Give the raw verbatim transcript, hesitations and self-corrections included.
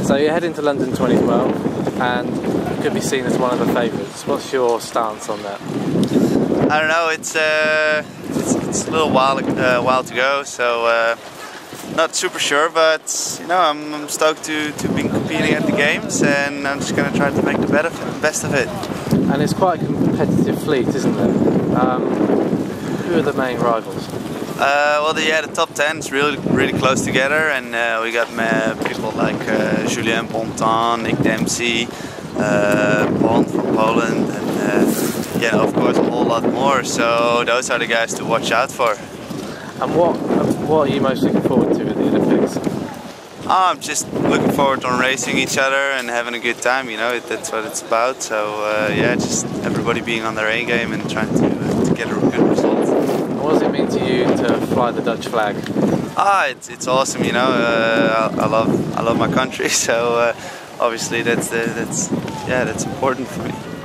So you're heading to London twenty twelve, and you could be seen as one of the favourites. What's your stance on that? I don't know. It's uh, it's, it's a little while uh, while to go, so uh, not super sure. But you know, I'm, I'm stoked to to be competing at the games, and I'm just gonna try to make the best of it. And it's quite a competitive fleet, isn't it? Um, who are the main rivals? Uh, well, the, yeah, the top ten is really, really close together, and uh, we got uh, people like uh, Julien Pontin, Nick Dempsey, uh, Bond from Poland, and uh, yeah, of course, a whole lot more. So those are the guys to watch out for. And what what are you most looking forward to at the Olympics? Oh, I'm just looking forward to racing each other and having a good time. You know, that's what it's about. So uh, yeah, just everybody being on their A game and trying to, uh, to get a good result. What does it mean to you to fly the Dutch flag? Ah, it's it's awesome. You know, uh, I, I love I love my country. So uh, obviously that's uh, that's yeah that's important for me.